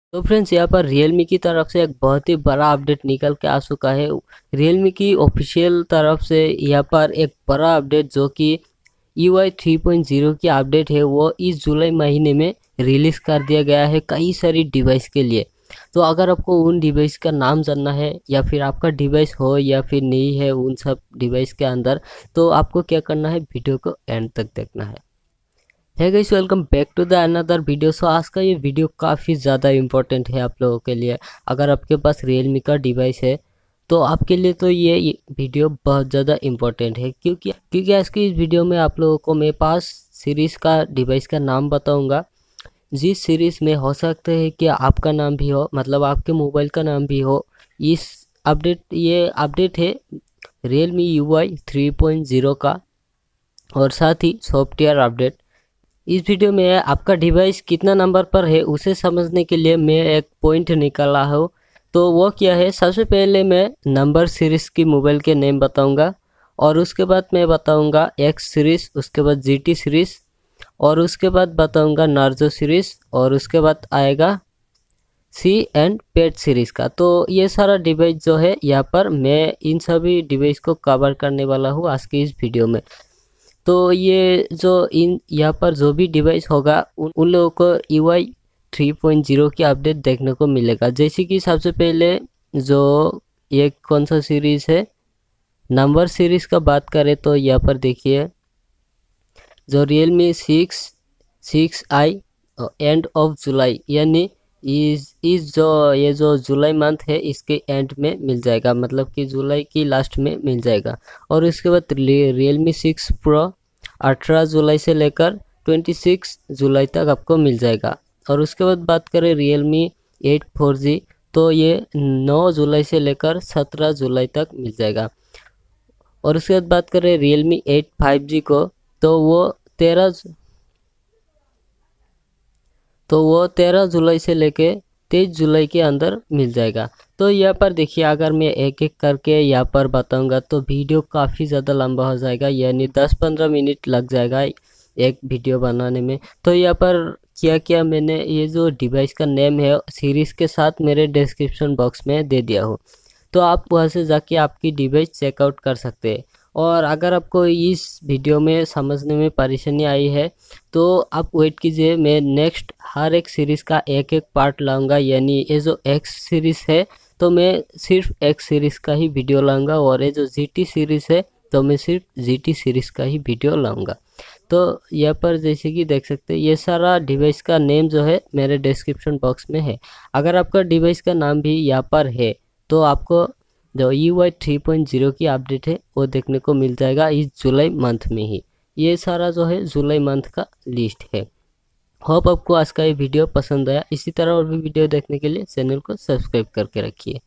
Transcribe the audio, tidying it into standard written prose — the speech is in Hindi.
तो फ्रेंड्स यहाँ पर रियलमी की तरफ से एक बहुत ही बड़ा अपडेट निकल के आ चुका है। रियलमी की ऑफिशियल तरफ से यहाँ पर एक बड़ा अपडेट जो कि UI 3.0 की अपडेट है वो इस जुलाई महीने में रिलीज़ कर दिया गया है कई सारी डिवाइस के लिए। तो अगर आपको उन डिवाइस का नाम जानना है या फिर आपका डिवाइस हो या फिर नहीं है उन सब डिवाइस के अंदर, तो आपको क्या करना है, वीडियो को एंड तक देखना है। है guys, welcome back to the another video. So आज का ये वीडियो काफ़ी ज़्यादा इम्पोर्टेंट है आप लोगों के लिए। अगर आपके पास रियलमी का डिवाइस है तो आपके लिए तो ये वीडियो बहुत ज़्यादा इम्पोर्टेंट है, क्योंकि आज की इस वीडियो में आप लोगों को मैं 5 सीरीज़ का डिवाइस का नाम बताऊंगा। जिस सीरीज़ में हो सकता है कि आपका नाम भी हो, मतलब आपके मोबाइल का नाम भी हो। ये अपडेट है रियलमी UI 3.0 का, और साथ ही सॉफ्टवेयर अपडेट। इस वीडियो में आपका डिवाइस कितना नंबर पर है उसे समझने के लिए मैं एक पॉइंट निकाला हूँ। तो वो क्या है, सबसे पहले मैं नंबर सीरीज़ की मोबाइल के नेम बताऊंगा, और उसके बाद मैं बताऊंगा X सीरीज़, उसके बाद GT सीरीज़, और उसके बाद बताऊंगा नार्जो सीरीज़, और उसके बाद आएगा C एंड पेट सीरीज़ का। तो ये सारा डिवाइस जो है यहाँ पर मैं इन सभी डिवाइस को कवर करने वाला हूँ आज की इस वीडियो में। तो ये जो इन यहाँ पर जो भी डिवाइस होगा उन लोगों को UI 3.0 की अपडेट देखने को मिलेगा। जैसे कि सबसे पहले जो ये कौन सा सीरीज़ है, नंबर सीरीज़ का बात करें तो यहाँ पर देखिए जो Realme 6i end of July, यानी इस जो ये जो जुलाई मंथ है इसके एंड में मिल जाएगा, मतलब कि जुलाई की लास्ट में मिल जाएगा। और इसके बाद रियलमी 6 प्रो 18 जुलाई से लेकर 26 जुलाई तक आपको मिल जाएगा। और उसके बाद बात करें रियलमी 8 4G, तो ये 9 जुलाई से लेकर 17 जुलाई तक मिल जाएगा। और उसके बाद बात करें रियलमी 8 5G को, तो वो 13 जुलाई से लेके 23 जुलाई के अंदर मिल जाएगा। तो यहाँ पर देखिए, अगर मैं एक एक करके यहाँ पर बताऊंगा तो वीडियो काफ़ी ज़्यादा लंबा हो जाएगा, यानी 10-15 मिनट लग जाएगा एक वीडियो बनाने में। तो यहाँ पर क्या क्या मैंने ये जो डिवाइस का नेम है सीरीज़ के साथ मेरे डिस्क्रिप्शन बॉक्स में दे दिया हो, तो आप वहाँ से जाके आपकी डिवाइस चेकआउट कर सकते हैं। और अगर आपको इस वीडियो में समझने में परेशानी आई है तो आप वेट कीजिए, मैं नेक्स्ट हर एक सीरीज़ का एक एक पार्ट लाऊंगा। यानी ये जो X सीरीज़ है तो मैं सिर्फ X सीरीज़ का ही वीडियो लाऊंगा, और ये जो GT सीरीज़ है तो मैं सिर्फ GT सीरीज़ का ही वीडियो लाऊंगा। तो यहाँ पर जैसे कि देख सकते हैं ये सारा डिवाइस का नेम जो है मेरे डिस्क्रिप्शन बॉक्स में है। अगर आपका डिवाइस का नाम भी यहाँ पर है तो आपको जो UI 3.0 की अपडेट है वो देखने को मिल जाएगा इस जुलाई मंथ में ही। ये सारा जो है जुलाई मंथ का लिस्ट है। होप आपको आज का ये वीडियो पसंद आया। इसी तरह और भी वीडियो देखने के लिए चैनल को सब्सक्राइब करके रखिए।